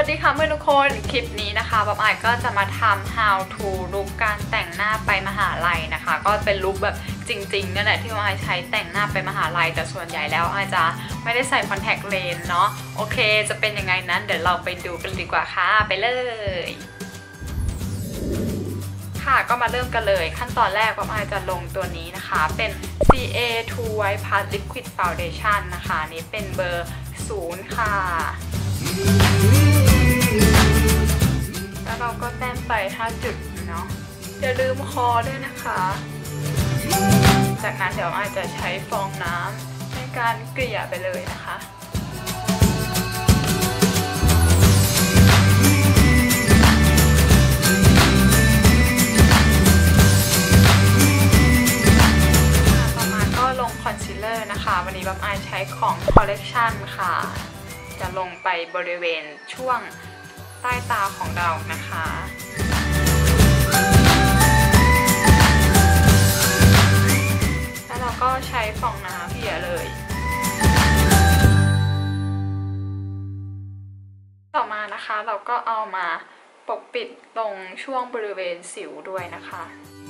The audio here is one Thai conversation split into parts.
ดีค่ะเพื่อนทุกคนคลิปนี้นะคะป๊อปอายก็จะมาทำ how to ลุคการแต่งหน้าไปมหาลัยนะคะก็เป็นลุคแบบจริงๆนั่นแหละที่ป๊อปอายใช้แต่งหน้าไปมหาลัยแต่ส่วนใหญ่แล้วอายจะไม่ได้ใส่คอนแทคเลนส์เนาะโอเคจะเป็นยังไงนั้นเดี๋ยวเราไปดูกันดีกว่าค่ะไปเลยค่ะก็มาเริ่มกันเลยขั้นตอนแรกป๊อปอายจะลงตัวนี้นะคะเป็น CA2 White Plus Liquid Foundation นะคะนี้เป็นเบอร์0ค่ะแล้วเราก็แต้มไป5จุดเนาะอย่าลืมคอด้วยนะคะจากนั้นเดี๋ยวอาจจะใช้ฟองน้ำในการเกลี่ยไปเลยนะคะต่อมาก็ลงคอนซีลเลอร์นะคะวันนี้ป๊อปอายใช้ของ Collection ค่ะจะลงไปบริเวณช่วงใต้ตาของเรานะคะแล้วเราก็ใช้ฟองน้ำเกลี่ยเลยต่อมานะคะเราก็เอามาปกปิดตรงช่วงบริเวณสิวด้วยนะคะ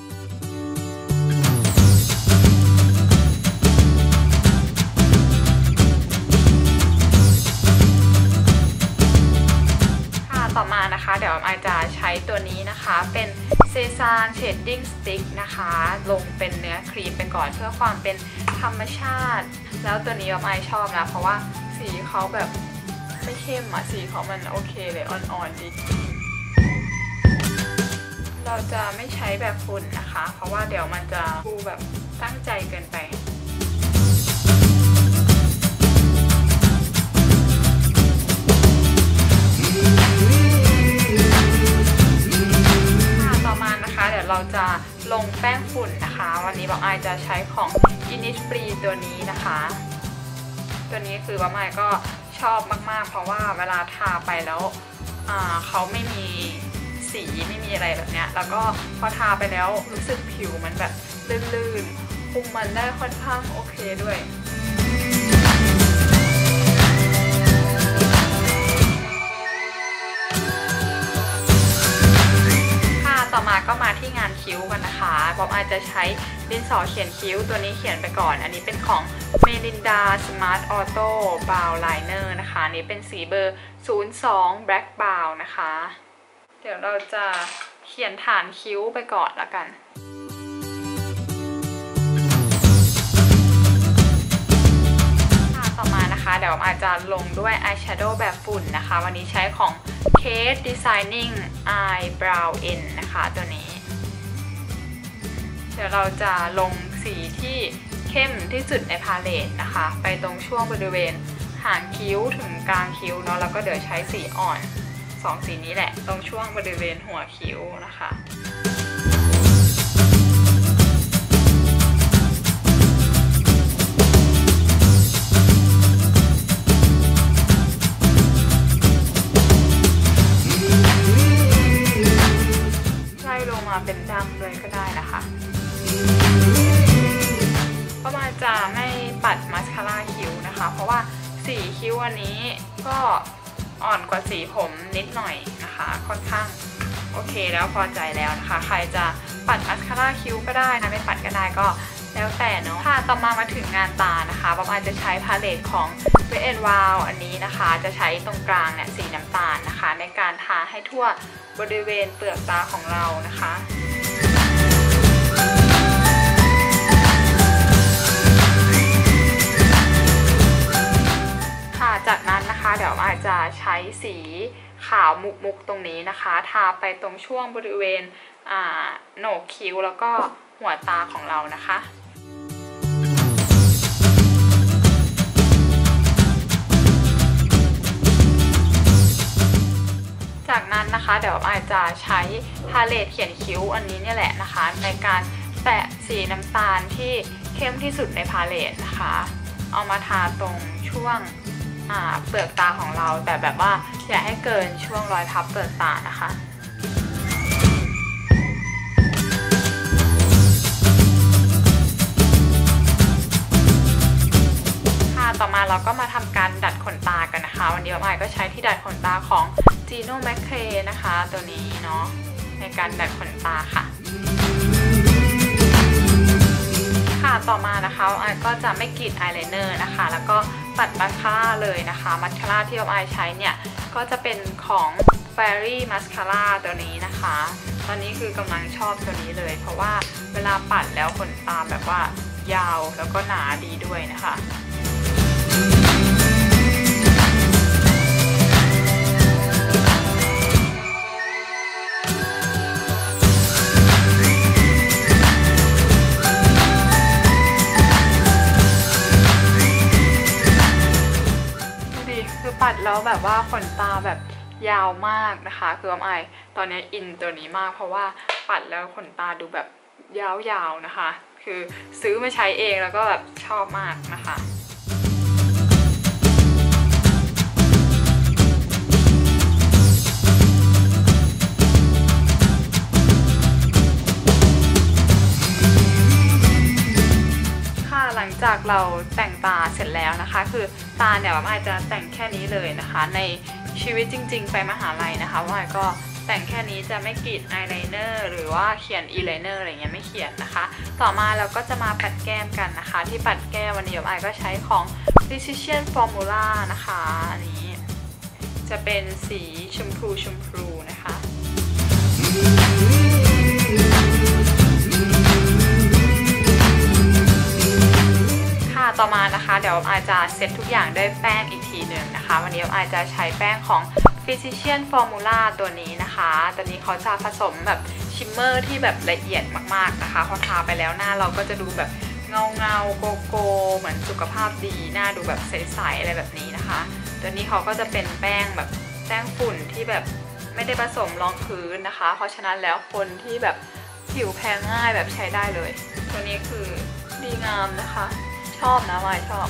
ต่อมานะคะเดี๋ยวอายจะใช้ตัวนี้นะคะเป็นเซซานเชดดิ้งสติ๊กนะคะลงเป็นเนื้อครีมไปก่อนเพื่อความเป็นธรรมชาติแล้วตัวนี้อายชอบนะเพราะว่าสีเขาแบบไม่เข้มอะสีเขามันโอเคเลยอ่อนๆดีเราจะไม่ใช้แบบฝุ่นนะคะเพราะว่าเดี๋ยวมันจะดูแบบตั้งใจเกินไปเดี๋ยวเราจะลงแป้งฝุ่นนะคะวันนี้ป๊อปอายจะใช้ของ Innisfree ตัวนี้นะคะตัวนี้คือป๊อปอายก็ชอบมากๆเพราะว่าเวลาทาไปแล้วเขาไม่มีสีไม่มีอะไรแบบเนี้ยแล้วก็พอทาไปแล้วรู้สึกผิวมันแบบลื่นๆคุมมันได้ค่อนข้างโอเคด้วยต่อมาก็มาที่งานคิ้วกันนะคะป๊อปอายจะใช้ดินสอเขียนคิ้วตัวนี้เขียนไปก่อนอันนี้เป็นของ Melinda Smart Auto Brow Liner นะคะนี้เป็นสีเบอร์02 Black Brow นะคะเดี๋ยวเราจะเขียนฐานคิ้วไปก่อนละกันต่อมานะคะเดี๋ยวอาจจะลงด้วยอายแชโดว์แบบฝุ่นนะคะวันนี้ใช้ของ Kate Designing Eyebrow N นะคะตัวนี้เดี๋ยวเราจะลงสีที่เข้มที่สุดในพาเลตนะคะไปตรงช่วงบริเวณหางคิ้วถึงกลางคิ้วเนาะแล้วก็เดี๋ยวใช้สีอ่อน2สีนี้แหละตรงช่วงบริเวณหัวคิ้วนะคะเป็นดำเลยก็ได้นะคะประมาณจะไม่ปัดมาสคาร่าคิ้วนะคะเพราะว่าสีคิ้วอันนี้ก็อ่อนกว่าสีผมนิดหน่อยนะคะค่อนข้างโอเคแล้วพอใจแล้วนะคะใครจะปัดมาสคาร่าคิ้วก็ได้นะไม่ปัดก็ได้ก็แล้วแต่เนาะค่ะต่อมาถึงงานตานะคะประมาณจะใช้พาเลตของ Wet n Wild อันนี้นะคะจะใช้ตรงกลางเนี่ยสีน้ำตาลนะคะในการทาให้ทั่วบริเวณเปลือกตาของเรานะคะค่ะจากนั้นนะคะเดี๋ยวอาจจะใช้สีขาวมุกตรงนี้นะคะทาไปตรงช่วงบริเวณโหนกคิ้วแล้วก็หัวตาของเรานะคะจากนั้นนะคะเดี๋ยวอาจจะใช้พาเลตเขียนคิ้วอันนี้เนี่ยแหละนะคะในการแตะสีน้ำตาลที่เข้มที่สุดในพาเลตนะคะเอามาทาตรงช่วงเปลือกตาของเราแต่แบบว่าอย่าให้เกินช่วงรอยพับเปลือกตานะคะ ต่อมาเราก็มาทำการดัดขนตากันนะคะวันนี้ป๊อปอายก็ใช้ที่ดัดขนตาของ Gino McCray นะคะตัวนี้เนาะในการดัดขนตาค่ะต่อมานะคะอายก็จะไม่กรีดอายไลเนอร์นะคะแล้วก็ปัดมัสคาร่าเลยนะคะมัสคาร่าที่อายใช้เนี่ยก็จะเป็นของ Fairy Mascara ตัวนี้นะคะตอนนี้คือกำลังชอบตัวนี้เลยเพราะว่าเวลาปัดแล้วขนตาแบบว่ายาวแล้วก็หนาดีด้วยนะคะปัดแล้วแบบว่าขนตาแบบยาวมากนะคะคืออายตอนนี้อินตัวนี้มากเพราะว่าปัดแล้วขนตาดูแบบยาวๆนะคะคือซื้อมาใช้เองแล้วก็แบบชอบมากนะคะหลังจากเราแต่งตาเสร็จแล้วนะคะคือตาเนี่ยว่าจะแต่งแค่นี้เลยนะคะในชีวิตจริงๆไปมหาลัยนะคะว่าก็แต่งแค่นี้จะไม่กรีดอายไลเนอร์หรือว่าเขียนอีไลเนอร์อะไรเงี้ยไม่เขียนนะคะต่อมาเราก็จะมาปัดแก้มกันนะคะที่ปัดแก้มวันนี้อายก็ใช้ของ Precision Formula นะคะอันนี้จะเป็นสีชมพูนะคะต่อมานะคะเดี๋ยวอายจะเซตทุกอย่างด้วยแป้งอีกทีหนึ่งนะคะวันนี้อายจะใช้แป้งของ Precision Formula ตัวนี้นะคะตัวนี้เขาจะผสมแบบชิมเมอร์ที่แบบละเอียดมากๆนะคะพอทาไปแล้วหน้าเราก็จะดูแบบเงาโกเหมือนสุขภาพดีหน้าดูแบบใสๆอะไรแบบนี้นะคะตัวนี้เขาก็จะเป็นแป้งแบบแป้งฝุ่นที่แบบไม่ได้ผสมรองพื้นนะคะเพราะฉะนั้นแล้วคนที่แบบผิวแพ้ง่ายแบบใช้ได้เลยตัวนี้คือดีงามนะคะชอบนะวายชอบ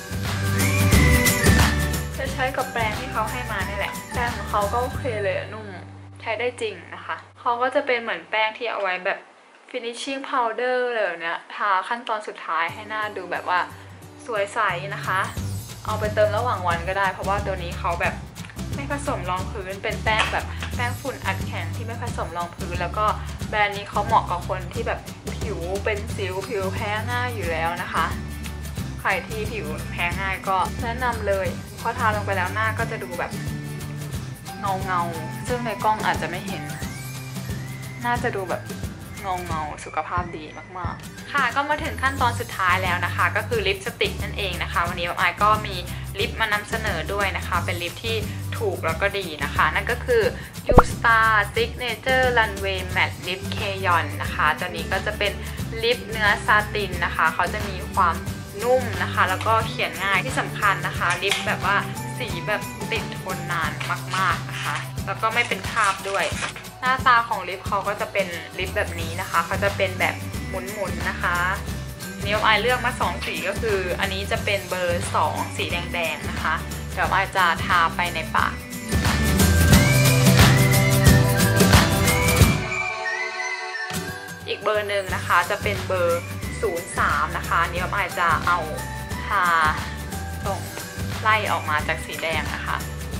จะใช้กับแปรงที่เขาให้มานี่แหละแปรงของเขาก็โอเคเลยนุ่มใช้ได้จริงนะคะเขาก็จะเป็นเหมือนแป้งที่เอาไว้แบบ finishing powder เลยเนี่ยทาขั้นตอนสุดท้ายให้หน้าดูแบบว่าสวยใสนะคะเอาไปเติมระหว่างวันก็ได้เพราะว่าตัวนี้เขาแบบไม่ผสมรองพื้นเป็นแป้งแบบแป้งฝุ่นอัดแข็งที่ไม่ผสมรองพื้นแล้วก็แบรนด์นี้เขาเหมาะกับคนที่แบบผิวเป็นสิวผิวแพ้ง่ายอยู่แล้วนะคะใครที่ผิวแพ้ง่ายก็แนะนำเลยพอทาลงไปแล้วหน้าก็จะดูแบบเงาซึ่งในกล้องอาจจะไม่เห็นน่าจะดูแบบเงาสุขภาพดีมากๆค่ะก็มาถึงขั้นตอนสุดท้ายแล้วนะคะก็คือลิปสติกนั่นเองนะคะวันนี้อายก็มีลิปมานำเสนอด้วยนะคะเป็นลิปที่ถูกแล้วก็ดีนะคะนั่นก็คือ You Star Signature Runway Matte Lip Crayon นะคะตัวนี้ก็จะเป็นลิปเนื้อซาตินนะคะเขาจะมีความนุ่มนะคะแล้วก็เขียนง่ายที่สำคัญนะคะลิปแบบว่าสีแบบติดทนนานมากๆนะคะแล้วก็ไม่เป็นคราบด้วยหน้าตาของลิปเขาก็จะเป็นลิปแบบนี้นะคะเขาจะเป็นแบบหมุนๆนะคะนิ้วอายเลือกมา2สีก็คืออันนี้จะเป็นเบอร์2สีแดงๆนะคะเดี๋ยวอายจะทาไปในปากอีกเบอร์หนึ่งนะคะจะเป็นเบอร์03นะคะนี่อายจะเอาทาตรงไล่ออกมาจากสีแดงนะคะ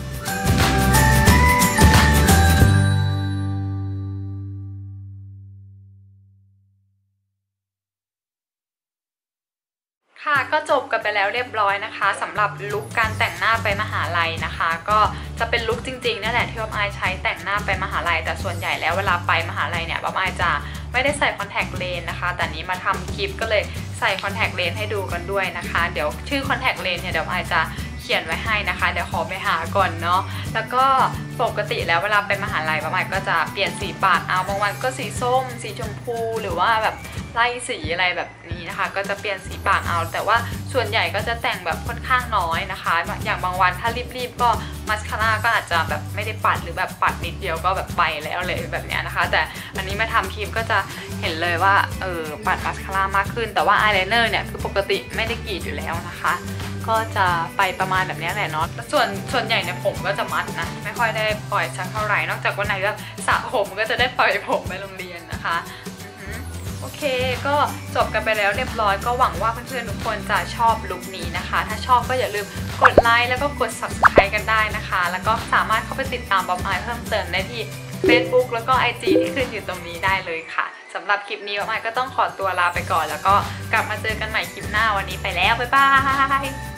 ค่ะก็จบกันไปแล้วเรียบร้อยนะคะสำหรับลุคการแต่งหน้าไปมหาลัยนะคะก็จะเป็นลุคจริงๆนั่นแหละที่อายใช้แต่งหน้าไปมหาลัยแต่ส่วนใหญ่แล้วเวลาไปมหาลัยเนี่ยอายจะไม่ได้ใส่คอนแทคเลนส์นะคะแต่นี้มาทำคลิปก็เลยใส่คอนแทคเลนส์ให้ดูกันด้วยนะคะเดี๋ยวชื่อคอนแทคเลนส์เนี่ยเดี๋ยวอายจะเขียนไว้ให้นะคะเดี๋ยวขอไปหาก่อนเนาะแล้วก็ปกติแล้วเวลาไปมหาลัยอายก็จะเปลี่ยนสีปากเอาบางวันก็สีส้มสีชมพูหรือว่าแบบไล่สีอะไรแบบนี้นะคะก็จะเปลี่ยนสีปากเอาแต่ว่าส่วนใหญ่ก็จะแต่งแบบค่อนข้างน้อยนะคะอย่างบางวันถ้ารีบๆก็มัสคาร่าก็อาจจะแบบไม่ได้ปัดหรือแบบปัดนิดเดียวก็แบบไปแล้วเลยแบบนี้นะคะแต่อันนี้มาทำคลิปก็จะเห็นเลยว่าปัดมัสคาร่ามากขึ้นแต่ว่าอายไลเนอร์เนี่ยคือปกติไม่ได้กรีดอยู่แล้วนะคะก็จะไปประมาณแบบนี้แหละเนาะส่วนใหญ่เนี่ยผมก็จะมัดนะไม่ค่อยได้ปล่อยสักเท่าไหร่นอกจากวันไหนก็สระผมก็จะได้ปล่อยผมไปโรงเรียนนะคะโอเคก็จบกันไปแล้วเรียบร้อยก็หวังว่าเพื่อนๆทุกคนจะชอบลุคนี้นะคะถ้าชอบก็อย่าลืมกดไลค์แล้วก็กด subscribe กันได้นะคะแล้วก็สามารถเข้าไปติดตามบ๊อบอายเพิ่มเติมได้ที่ Facebook แล้วก็ IG ที่ขึ้นอยู่ตรงนี้ได้เลยค่ะสำหรับคลิปนี้บ๊อบอายก็ต้องขอตัวลาไปก่อนแล้วก็กลับมาเจอกันใหม่คลิปหน้าวันนี้ไปแล้วบ๊ายบาย